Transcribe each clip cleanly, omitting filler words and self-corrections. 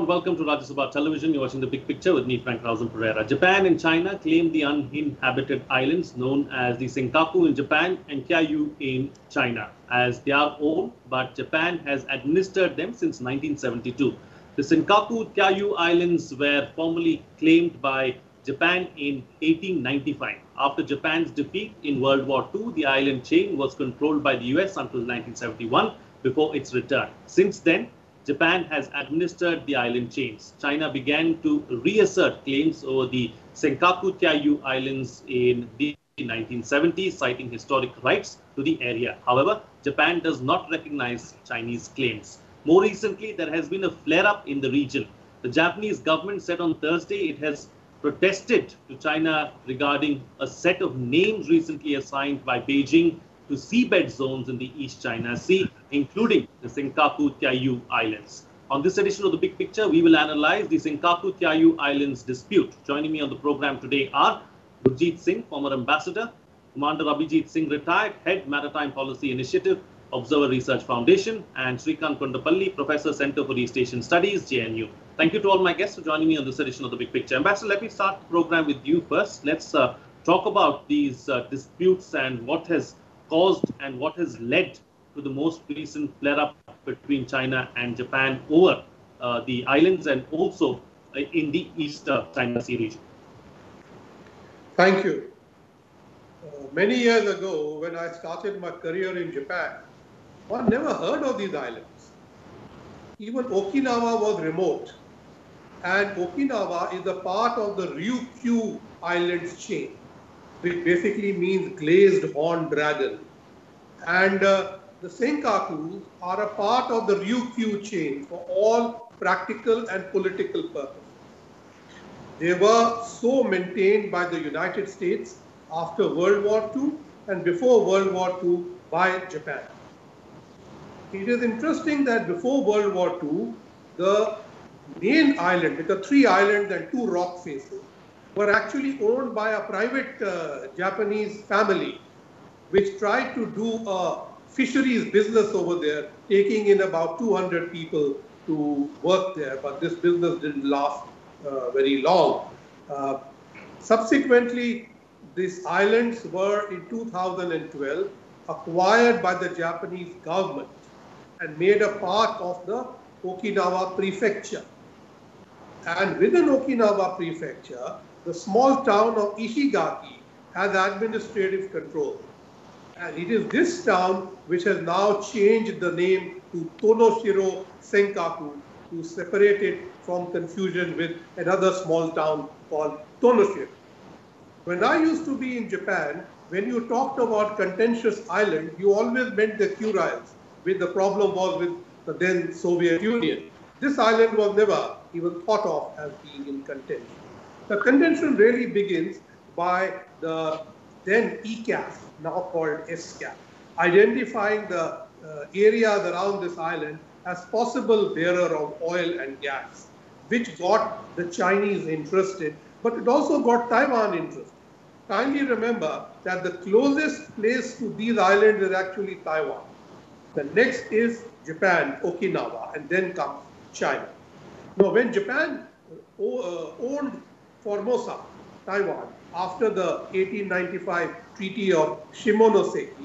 everyone. Welcome to Rajya Sabha Television. You're watching The Big Picture with me, Frank Rausen Pereira. Japan and China claim the uninhabited islands known as the Senkaku in Japan and Kyayu in China as their own, but Japan has administered them since 1972. The Senkaku Kyayu Islands were formally claimed by Japan in 1895. After Japan's defeat in World War II, the island chain was controlled by the US until 1971 before its return. Since then, Japan has administered the island chains. China began to reassert claims over the Senkaku Kyayu Islands in the 1970s, citing historic rights to the area. However, Japan does not recognize Chinese claims. More recently, there has been a flare-up in the region. The Japanese government said on Thursday it has protested to China regarding a set of names recently assigned by Beijing to seabed zones in the East China Sea, including the Senkaku Kyayu Islands. On this edition of The Big Picture, we will analyze the Senkaku Kyayu Islands dispute. Joining me on the program today are Gurjeet Singh, former ambassador, Commander Abhijit Singh, retired, Head Maritime Policy Initiative, Observer Research Foundation, and Srikant Kondapalli, Professor, Center for East Asian Studies, JNU. Thank you to all my guests for joining me on this edition of The Big Picture. Ambassador, let me start the program with you first. Let's talk about these disputes and what has caused and what has led to the most recent flare-up between China and Japan over the islands and also in the East China Sea region. Thank you. Many years ago, when I started my career in Japan, one never heard of these islands. Even Okinawa was remote. And Okinawa is a part of the Ryukyu Islands chain, which basically means glazed horned dragon. And the Senkakus are a part of the Ryukyu chain for all practical and political purposes. They were so maintained by the United States after World War II and before World War II by Japan. It is interesting that before World War II, the main island, with the 3 islands and 2 rock faces, were actually owned by a private Japanese family, which tried to do a fisheries business over there, taking in about 200 people to work there, but this business didn't last very long. Subsequently, these islands were in 2012 acquired by the Japanese government and made a part of the Okinawa prefecture. And within Okinawa prefecture, the small town of Ishigaki has administrative control. And it is this town which has now changed the name to Tonoshiro Senkaku to separate it from confusion with another small town called Tonoshiro. When I used to be in Japan, when you talked about contentious island, you always meant the Kurils, which the problem was with the then Soviet Union. This island was never even thought of as being in contention. The contention really begins by the then ECAF, now called SCAF, identifying the areas around this island as possible bearer of oil and gas, which got the Chinese interested, but it also got Taiwan interested. Kindly remember that the closest place to these islands is actually Taiwan. The next is Japan, Okinawa, and then comes China. Now, when Japan owned Formosa, Taiwan, after the 1895 Treaty of Shimonoseki,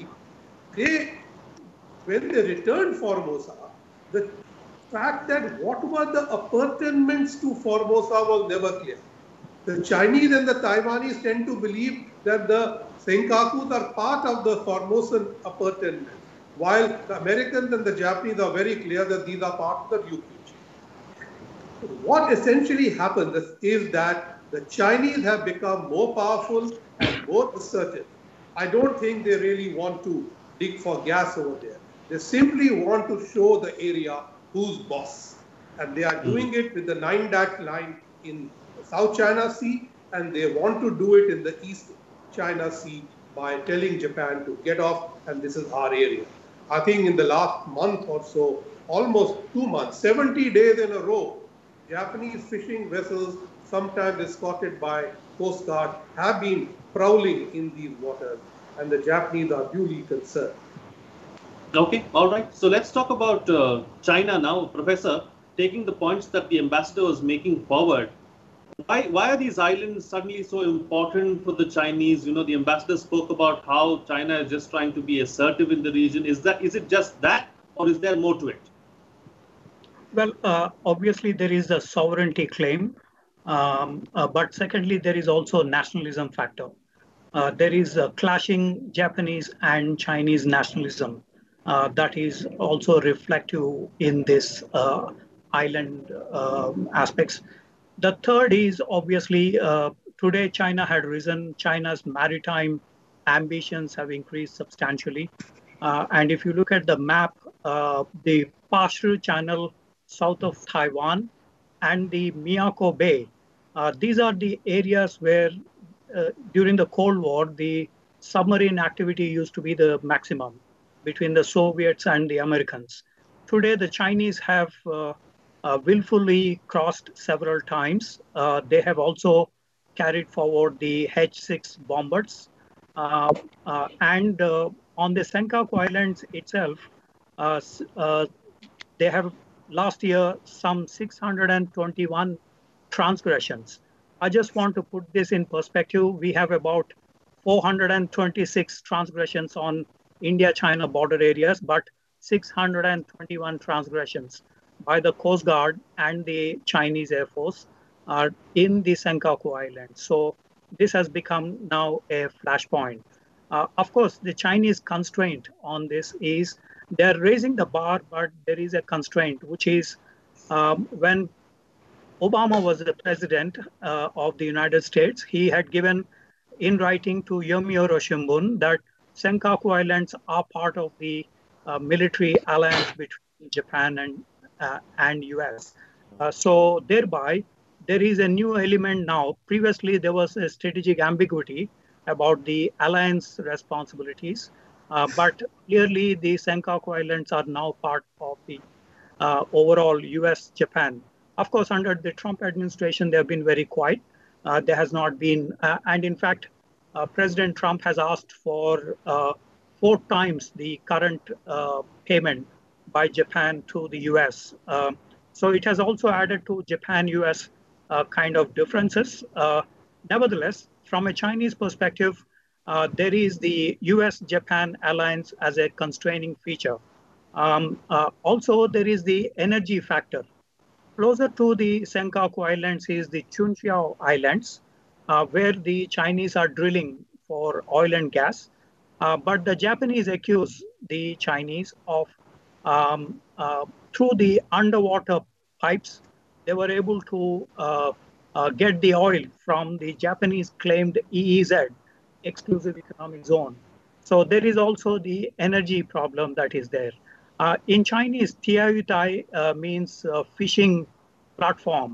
when they returned Formosa, the fact that what were the appurtenances to Formosa was never clear. The Chinese and the Taiwanese tend to believe that the Senkakus are part of the Formosan appurtenance, while the Americans and the Japanese are very clear that these are part of the Ryukyu chain. What essentially happens is that the Chinese have become more powerful and more assertive. I don't think they really want to dig for gas over there. They simply want to show the area who's boss. And they are doing it with the 9-dash line in the South China Sea, and they want to do it in the East China Sea by telling Japan to get off, and this is our area. I think in the last month or so, almost 2 months, 70 days in a row, Japanese fishing vessels, sometimes escorted by Coast Guard, have been prowling in these waters, and the Japanese are duly concerned. Okay, all right. So let's talk about China now, Professor. taking the points that the ambassador was making forward, why are these islands suddenly so important for the Chinese? The ambassador spoke about how China is just trying to be assertive in the region. Is it just that, or is there more to it? Well, obviously there is a sovereignty claim, but secondly there is also a nationalism factor. There is a clashing Japanese and Chinese nationalism that is also reflective in this island aspects. The third is obviously today China had risen. China's maritime ambitions have increased substantially. And if you look at the map, the Pashu Channel south of Taiwan and the Miyako Bay, these are the areas where during the Cold War, the submarine activity used to be the maximum between the Soviets and the Americans. Today, the Chinese have willfully crossed several times. They have also carried forward the H-6 bombers. And on the Senkaku Islands itself, they have last year some 621 transgressions. I just want to put this in perspective. We have about 426 transgressions on India-China border areas, but 621 transgressions by the Coast Guard and the Chinese Air Force are in the Senkaku Islands. So this has become now a flashpoint. Of course, the Chinese constraint on this is they're raising the bar, but there is a constraint, which is when Obama was the president of the United States, he had given in writing to Yomiuri Shimbun that Senkaku Islands are part of the military alliance between Japan and US. So thereby, there is a new element now. Previously, there was a strategic ambiguity about the alliance responsibilities, but clearly the Senkaku Islands are now part of the overall US-Japan. Of course, under the Trump administration, they have been very quiet. There has not been, and in fact, President Trump has asked for 4 times the current payment by Japan to the US. So it has also added to Japan-US kind of differences. Nevertheless, from a Chinese perspective, there is the US-Japan alliance as a constraining feature. Also, there is the energy factor. Closer to the Senkaku Islands is the Chunqiao Islands, where the Chinese are drilling for oil and gas. But the Japanese accuse the Chinese of, through the underwater pipes, they were able to get the oil from the Japanese claimed EEZ, Exclusive Economic Zone. So there is also the energy problem that is there. In Chinese, Tiayutai means fishing platform.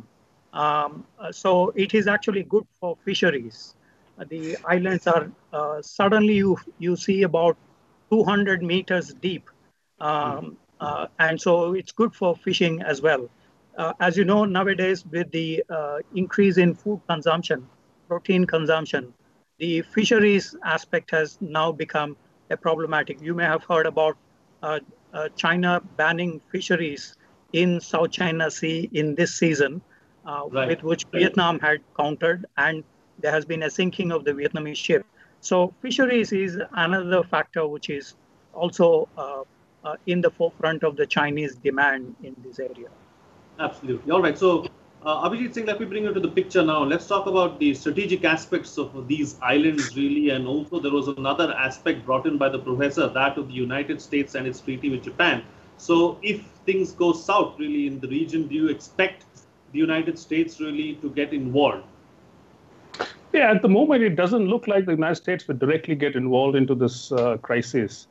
So it is actually good for fisheries. The islands are, suddenly you see about 200 meters deep. And so it's good for fishing as well. As you know, nowadays with the increase in food consumption, protein consumption, the fisheries aspect has now become a problematic. You may have heard about China banning fisheries in South China Sea in this season, with which Vietnam had countered, and there has been a sinking of the Vietnamese ship. So fisheries is another factor which is also in the forefront of the Chinese demand in this area. Absolutely. All right. So, Abhijit Singh, let me bring you to the picture now. Let's talk about the strategic aspects of these islands, really. And also, there was another aspect brought in by the professor, that of the United States and its treaty with Japan. So, if things go south, really, in the region, do you expect the United States really to get involved? Yeah, at the moment, it doesn't look like the United States would directly get involved into this crisis.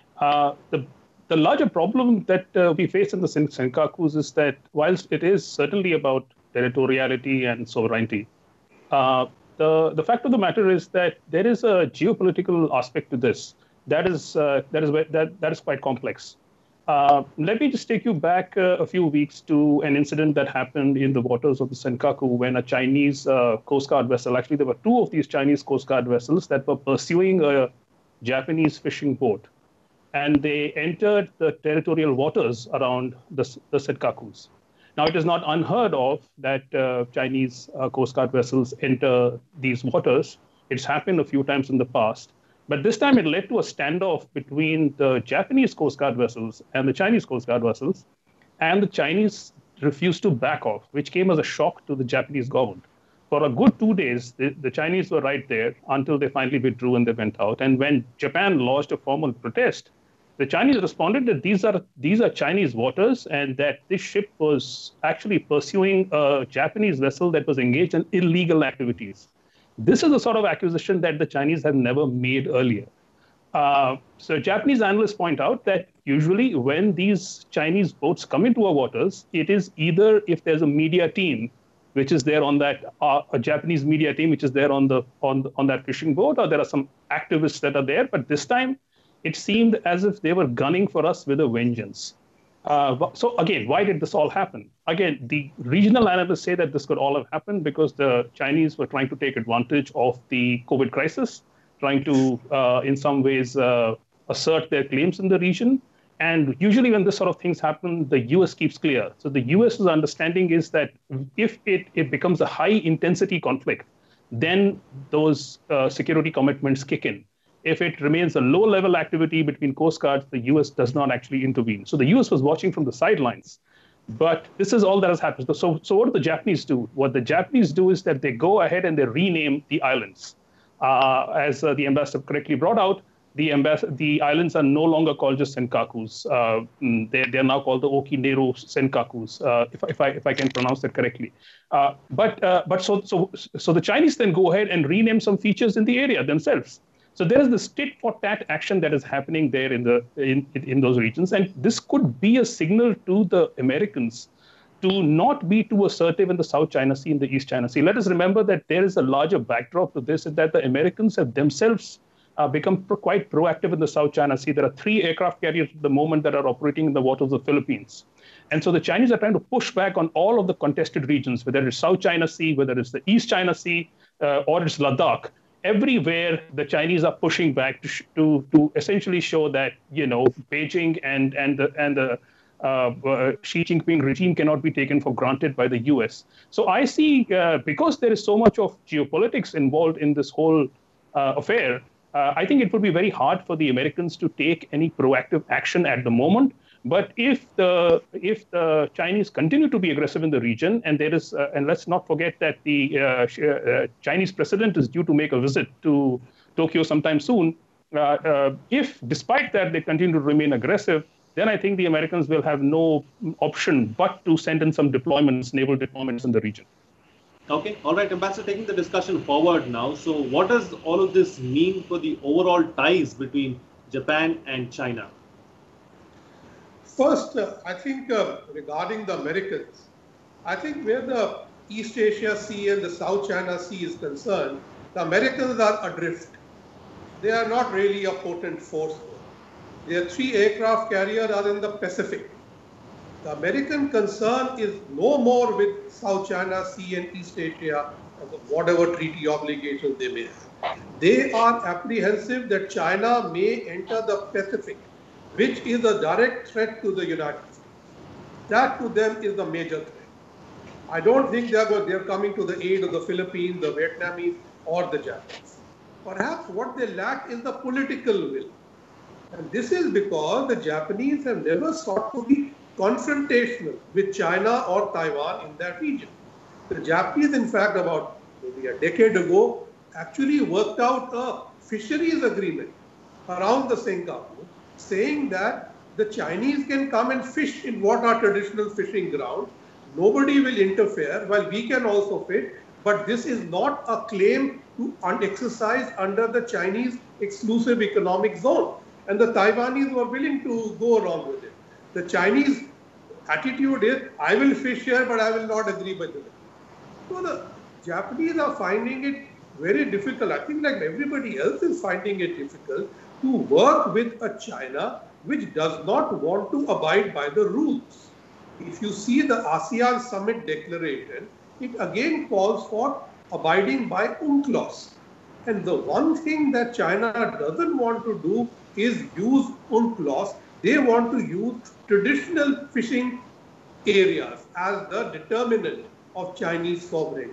The larger problem that we face in the Senkakus is that whilst it is certainly about territoriality and sovereignty, the fact of the matter is that there is a geopolitical aspect to this that is quite complex. Let me just take you back a few weeks to an incident that happened in the waters of the Senkaku when a Chinese Coast Guard vessel, actually there were 2 of these Chinese Coast Guard vessels that were pursuing a Japanese fishing boat. And they entered the territorial waters around the Senkakus. Now, it is not unheard of that Chinese Coast Guard vessels enter these waters. It's happened a few times in the past. But this time it led to a standoff between the Japanese Coast Guard vessels and the Chinese Coast Guard vessels. And the Chinese refused to back off, which came as a shock to the Japanese government. For a good 2 days, the Chinese were right there until they finally withdrew and they went out. And when Japan lodged a formal protest, the Chinese responded that these are Chinese waters and that this ship was actually pursuing a Japanese vessel that was engaged in illegal activities. This is the sort of accusation that the Chinese have never made earlier. So Japanese analysts point out that usually when these Chinese boats come into our waters, it is either if there's a media team which is there on that, a Japanese media team which is there on that fishing boat, or there are some activists that are there. But this time, it seemed as if they were gunning for us with a vengeance. So again, why did this all happen? Again, the regional analysts say that this could all have happened because the Chinese were trying to take advantage of the COVID crisis, trying to, in some ways, assert their claims in the region. And usually when this sort of things happen, the US keeps clear. So the US's understanding is that if it becomes a high-intensity conflict, then those security commitments kick in. If it remains a low-level activity between Coast Guards, the US does not actually intervene. So the US was watching from the sidelines. But this is all that has happened. So what do the Japanese do? What the Japanese do is that they go ahead and they rename the islands. As the ambassador correctly brought out, the islands are no longer called just senkakus. They're now called the Okinero senkakus, if I can pronounce that correctly. But so the Chinese then go ahead and rename some features in the area themselves. So there is this tit for tat action that is happening there in those regions, and this could be a signal to the Americans to not be too assertive in the South China Sea and the East China Sea. Let us remember that there is a larger backdrop to this, and that the Americans have themselves become quite proactive in the South China Sea. There are 3 aircraft carriers at the moment that are operating in the waters of the Philippines. And so the Chinese are trying to push back on all of the contested regions, whether it's South China Sea, whether it's the East China Sea, or it's Ladakh. Everywhere the Chinese are pushing back to essentially show that, you know, Beijing and the Xi Jinping regime cannot be taken for granted by the US. So I see, because there is so much of geopolitics involved in this whole affair, I think it would be very hard for the Americans to take any proactive action at the moment. But if the Chinese continue to be aggressive in the region, and there is, and let's not forget that the Chinese president is due to make a visit to Tokyo sometime soon. If, despite that, they continue to remain aggressive, then I think the Americans will have no option but to send in some deployments, naval deployments in the region. Okay, all right, Ambassador, taking the discussion forward now. So what does all of this mean for the overall ties between Japan and China? First, I think regarding the Americans, I think where the East Asia Sea and the South China Sea is concerned, the Americans are adrift. They are not really a potent force. Their 3 aircraft carriers are in the Pacific. The American concern is no more with South China Sea and East Asia, or whatever treaty obligations they may have. They are apprehensive that China may enter the Pacific, which is a direct threat to the United States. That to them is the major threat. I don't think they're coming to the aid of the Philippines, the Vietnamese, or the Japanese. Perhaps what they lack is the political will. And this is because the Japanese have never sought to be confrontational with China or Taiwan in that region. The Japanese, in fact, about maybe a decade ago, actually worked out a fisheries agreement around the Senkaku, saying that the Chinese can come and fish in what are traditional fishing grounds. Nobody will interfere, while we can also fish, but this is not a claim to exercise under the Chinese exclusive economic zone. And the Taiwanese were willing to go along with it. The Chinese attitude is, I will fish here, but I will not agree with it. So the Japanese are finding it very difficult. I think like everybody else is finding it difficult to work with a China which does not want to abide by the rules. If you see the ASEAN Summit Declaration, it again calls for abiding by UNCLOS. And the one thing that China doesn't want to do is use UNCLOS. They want to use traditional fishing areas. as the determinant of Chinese sovereignty.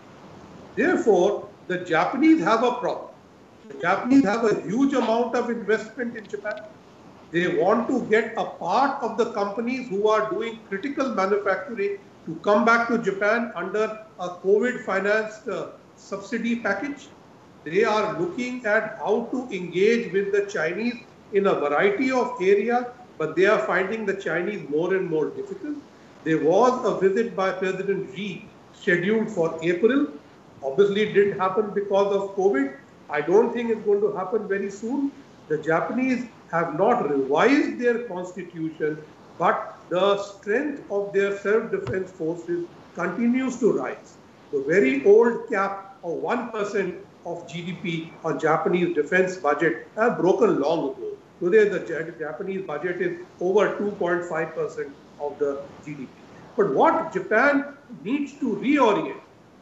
Therefore, the Japanese have a problem. The Japanese have a huge amount of investment in Japan. They want to get a part of the companies who are doing critical manufacturing to come back to Japan under a COVID-financed subsidy package. They are looking at how to engage with the Chinese in a variety of areas, but they are finding the Chinese more and more difficult. There was a visit by President Xi scheduled for April. Obviously, it didn't happen because of COVID. I don't think it's going to happen very soon. The Japanese have not revised their constitution, but the strength of their self-defense forces continues to rise. The very old cap of 1% of GDP on Japanese defense budget has broken long ago. Today, the Japanese budget is over 2.5% of the GDP. But what Japan needs to reorient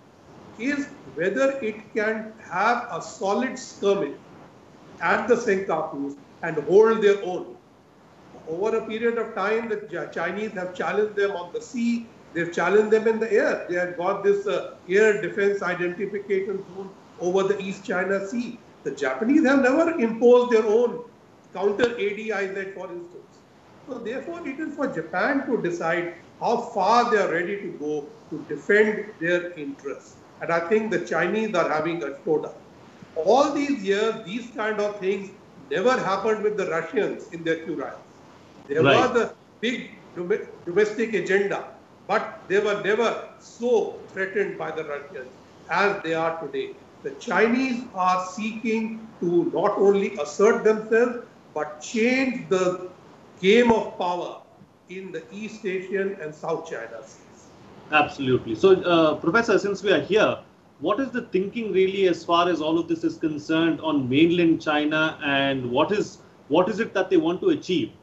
is whether it can have a solid skirmish at the Senkakus and hold their own. Over a period of time, the Chinese have challenged them on the sea, they've challenged them in the air. They have got this air defense identification zone over the East China Sea. The Japanese have never imposed their own counter ADIZ, for instance. So therefore, it is for Japan to decide how far they are ready to go to defend their interests. And I think the Chinese are having a slowdown. All these years, these kind of things never happened with the Russians in their Kurils. There was a big domestic agenda, but they were never so threatened by the Russians as they are today. The Chinese are seeking to not only assert themselves, but change the game of power in the East Asian and South China Seas. Absolutely. So, Professor, since we are here, what is the thinking really as far as all of this is concerned on mainland China, and what is it that they want to achieve?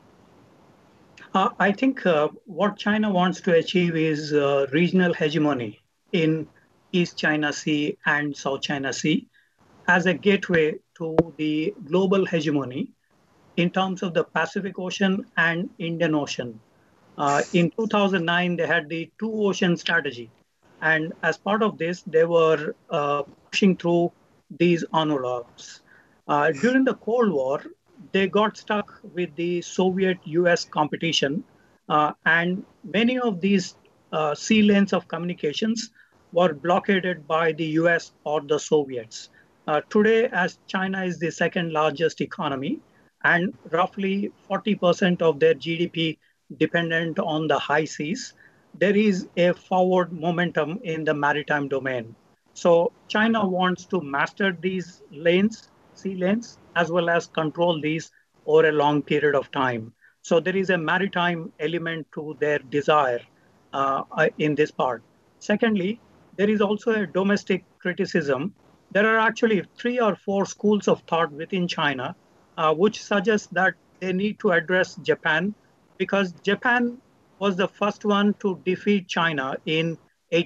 I think what China wants to achieve is regional hegemony in East China Sea and South China Sea as a gateway to the global hegemony in terms of the Pacific Ocean and Indian Ocean. In 2009, they had the two ocean strategy. And as part of this, they were pushing through these envelopes. During the Cold War, they got stuck with the Soviet-US competition. And many of these sea lanes of communications were blockaded by the US or the Soviets. Today, as China is the second largest economy, and roughly 40% of their GDP dependent on the high seas, there is a forward momentum in the maritime domain. So China wants to master these lanes, sea lanes, as well as control these over a long period of time. So there is a maritime element to their desire in this part. Secondly, there is also a domestic criticism. There are actually 3 or 4 schools of thought within China which suggest that they need to address Japan, because Japan was the first one to defeat China in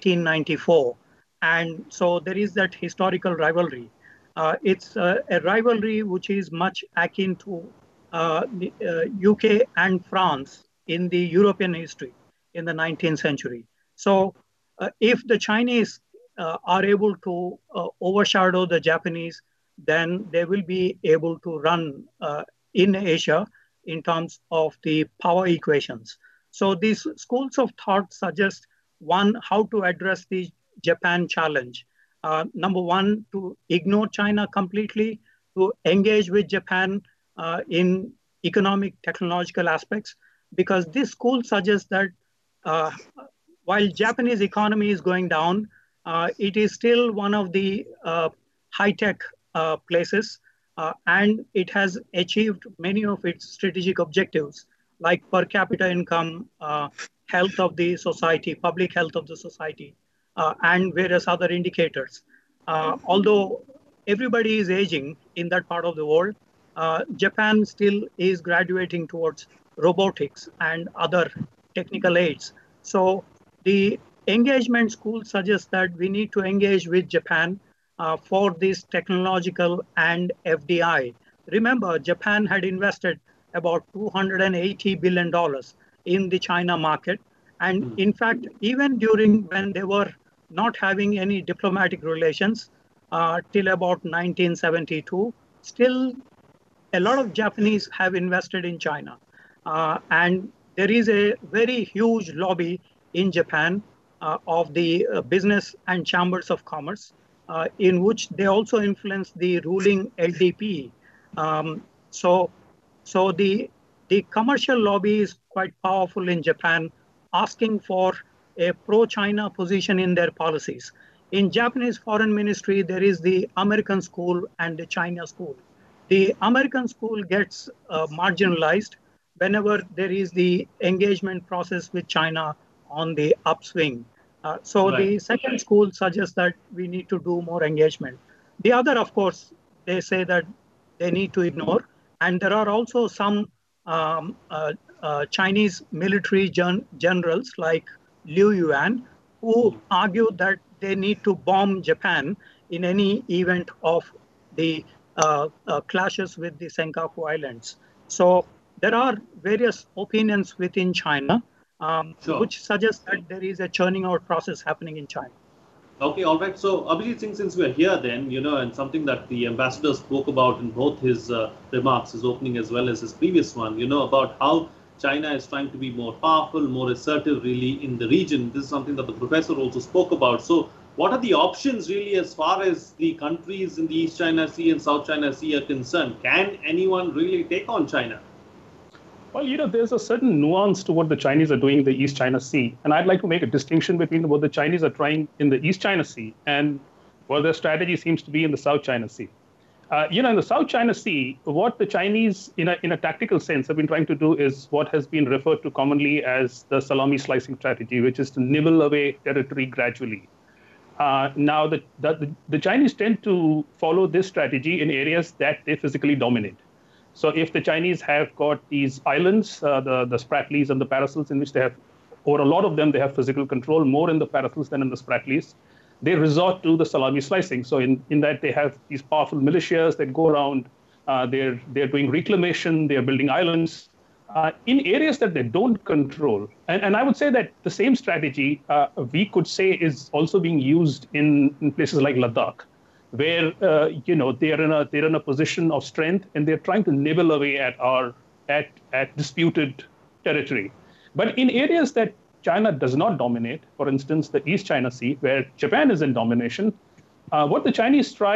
1894. And so there is that historical rivalry. It's a rivalry which is much akin to the UK and France in the European history in the 19th century. So if the Chinese are able to overshadow the Japanese, then they will be able to run in Asia in terms of the power equations. So these schools of thought suggest, one, how to address the Japan challenge. Number one, to ignore China completely, to engage with Japan in economic, technological aspects, because this school suggests that while Japanese economy is going down, it is still one of the high-tech places, and it has achieved many of its strategic objectives, like per capita income, health of the society, public health of the society, and various other indicators. Although everybody is aging in that part of the world, Japan still is graduating towards robotics and other technical aids. So the engagement school suggests that we need to engage with Japan for this technological and FDI. Remember, Japan had invested about $280 billion in the China market, And in fact, even during when they were not having any diplomatic relations till about 1972, still a lot of Japanese have invested in China. And there is a very huge lobby in Japan of the business and chambers of commerce, in which they also influence the ruling LDP. So the commercial lobby is quite powerful in Japan, asking for a pro-China position in their policies. In Japanese Foreign Ministry, there is the American school and the China school. The American school gets marginalized whenever there is the engagement process with China on the upswing. So the second school suggests that we need to do more engagement. The other, of course, they say that they need to ignore. And there are also some Chinese military generals like Liu Yuan who argue that they need to bomb Japan in any event of the clashes with the Senkaku Islands. So there are various opinions within China which suggests that there is a churning out process happening in China. Okay, all right. So, Abhijit Singh, since we're here then, and something that the ambassador spoke about in both his remarks, his opening as well as his previous one, about how China is trying to be more powerful, more assertive really in the region. This is something that the professor also spoke about. So, what are the options really as far as the countries in the East China Sea and South China Sea are concerned? Can anyone really take on China? Well, there's a certain nuance to what the Chinese are doing in the East China Sea. And I'd like to make a distinction between what the Chinese are trying in the East China Sea and what their strategy seems to be in the South China Sea. In the South China Sea, what the Chinese, in a tactical sense, have been trying to do is what has been referred to commonly as the salami slicing strategy, which is to nibble away territory gradually. Now, the Chinese tend to follow this strategy in areas that they physically dominate. So if the Chinese have got these islands, the Spratlys and the Paracels, in which they have, or a lot of them, they have physical control, more in the Paracels than in the Spratlys, they resort to the salami slicing. So in that they have these powerful militias that go around, they're doing reclamation, they're building islands in areas that they don't control. And I would say that the same strategy we could say is also being used in places like Ladakh, where they're in a position of strength and they're trying to nibble away at disputed territory. But in areas that China does not dominate, for instance, the East China Sea, where Japan is in domination, what the Chinese try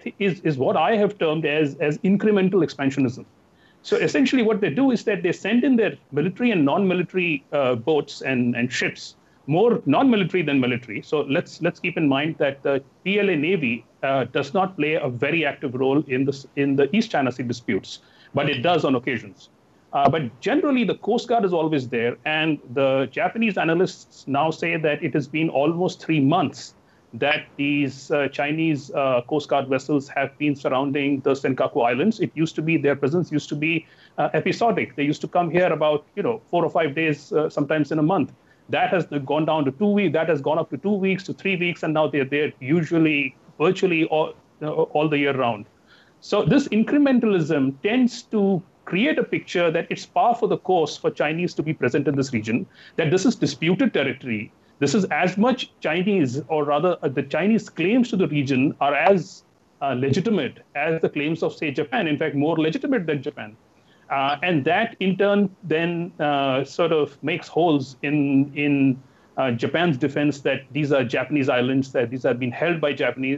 is what I have termed as incremental expansionism. So essentially, what they do is that they send in their military and non-military boats and ships, more non-military than military. So let's keep in mind that the PLA Navy does not play a very active role in the East China Sea disputes, but it does on occasions. But generally, the Coast Guard is always there, and the Japanese analysts now say that it has been almost 3 months that these Chinese Coast Guard vessels have been surrounding the Senkaku Islands. Their presence used to be episodic. They used to come here about 4 or 5 days, sometimes in a month. That has gone down to 2 weeks. That has gone up to 2 weeks to 3 weeks, and now they're there usually virtually all the year round. So this incrementalism tends to create a picture that it's par for the course for Chinese to be present in this region, that this is disputed territory. This is as much Chinese, or rather the Chinese claims to the region are as legitimate as the claims of, say, Japan, in fact, more legitimate than Japan. And that, in turn, then sort of makes holes in Japan's defense that these are Japanese islands, that these have been held by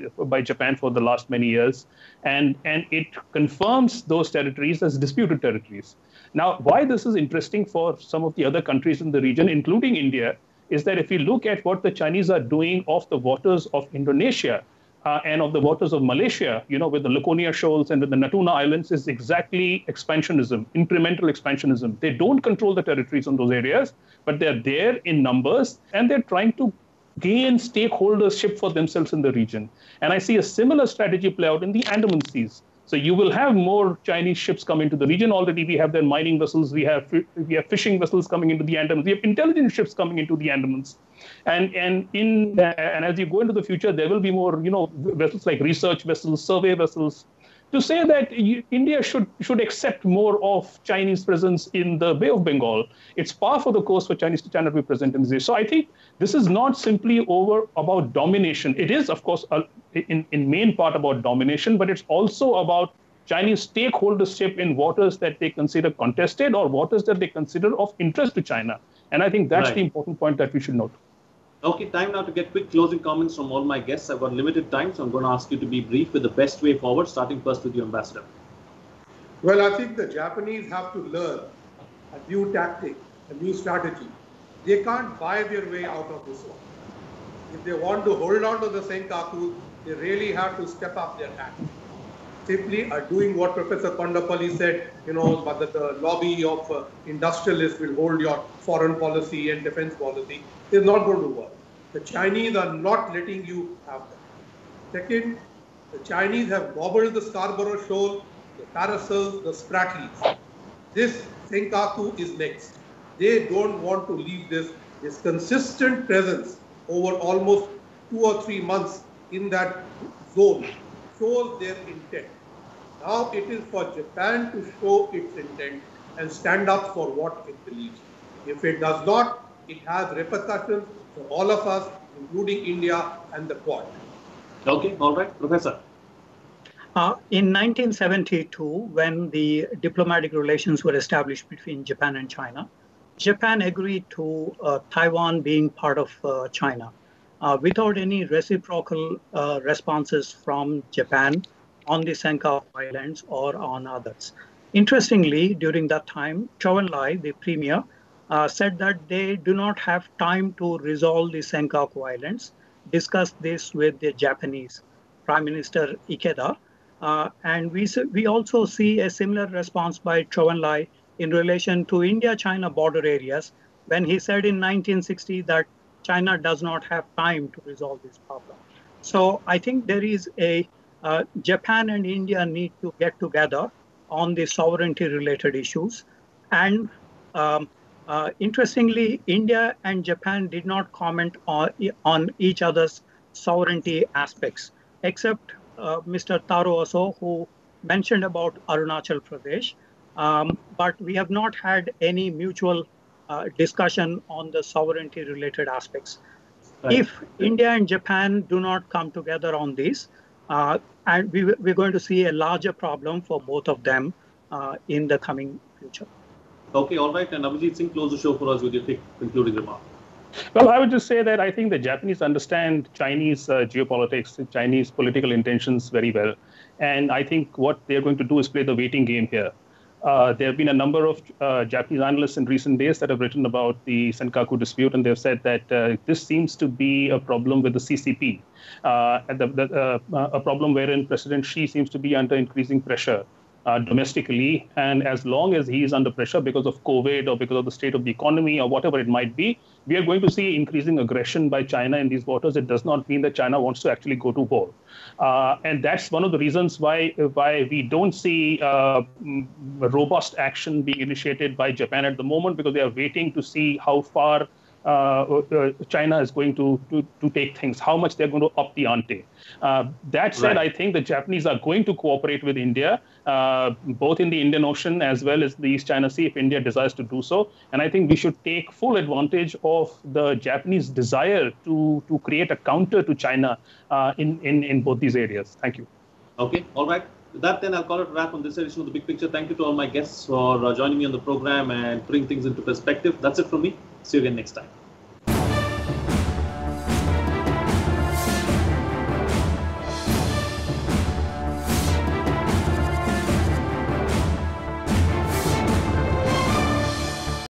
Japan for the last many years. And it confirms those territories as disputed territories. Now, why this is interesting for some of the other countries in the region, including India, is that if you look at what the Chinese are doing off the waters of Indonesia and of the waters of Malaysia, with the Lakonia Shoals and with the Natuna Islands, is exactly expansionism, incremental expansionism. They don't control the territories in those areas, but they're there in numbers, and they're trying to gain stakeholdership for themselves in the region. And I see a similar strategy play out in the Andaman Seas. So you will have more Chinese ships come into the region. Already we have their mining vessels, we have fishing vessels coming into the Andamans, we have intelligence ships coming into the Andamans. And as you go into the future, there will be more, vessels like research vessels, survey vessels, to say that India should accept more of Chinese presence in the Bay of Bengal. It's par for the course for Chinese to China to be present in this. So I think this is not simply about domination. It is, of course, in main part about domination, but it's also about Chinese stakeholdership in waters that they consider contested or waters that they consider of interest to China. And I think that's the important point that we should note. Okay, time now to get quick closing comments from all my guests. I've got limited time, so I'm going to ask you to be brief with the best way forward, starting first with you, Ambassador. Well, I think the Japanese have to learn a new tactic, a new strategy. They can't buy their way out of this one. If they want to hold on to the Senkaku, they really have to step up their act. Simply doing what Professor Kondapalli said, but that the lobby of industrialists will hold your foreign policy and defense policy is not going to work. The Chinese are not letting you have that. Second, the Chinese have gobbled the Scarborough Shoal, the Paracels, the Spratlys. This Senkaku is next. They don't want to leave this consistent presence over almost 2 or 3 months in that zone shows their intent. Now it is for Japan to show its intent and stand up for what it believes. If it does not, it has repercussions for all of us, including India and the Quad. Okay, all right. Professor. In 1972, when the diplomatic relations were established between Japan and China, Japan agreed to Taiwan being part of China without any reciprocal responses from Japan on the Senkaku Islands or on others. Interestingly, during that time, Zhou Enlai, the premier, said that they do not have time to resolve the Senkaku Islands, discussed this with the Japanese Prime Minister Ikeda, and we also see a similar response by Zhou Enlai in relation to India-China border areas when he said in 1960 that China does not have time to resolve this problem. So I think there is Japan and India need to get together on the sovereignty-related issues. And interestingly, India and Japan did not comment on each other's sovereignty aspects, except Mr. Taro Aso, who mentioned about Arunachal Pradesh. But we have not had any mutual discussion on the sovereignty-related aspects. Right. If India and Japan do not come together on this, and we're going to see a larger problem for both of them in the coming future. Okay, all right. And Abhijit Singh, close the show for us with your quick concluding remark. Well, I would just say that I think the Japanese understand Chinese geopolitics, Chinese political intentions very well. And I think what they're going to do is play the waiting game here. There have been a number of Japanese analysts in recent days that have written about the Senkaku dispute, and they've said that this seems to be a problem with the CCP, a problem wherein President Xi seems to be under increasing pressure domestically. And as long as he is under pressure because of COVID or because of the state of the economy or whatever it might be, we are going to see increasing aggression by China in these waters. It does not mean that China wants to actually go to war. And that's one of the reasons why we don't see robust action being initiated by Japan at the moment, because they are waiting to see how far China is going to take things, how much they're going to up the ante. That said, right. I think the Japanese are going to cooperate with India, both in the Indian Ocean as well as the East China Sea, if India desires to do so. And I think we should take full advantage of the Japanese desire to create a counter to China in both these areas. Thank you. Okay, all right. With that, then I'll call it a wrap on this edition of The Big Picture. Thank you to all my guests for joining me on the program and putting things into perspective. That's it from me. See you again next time.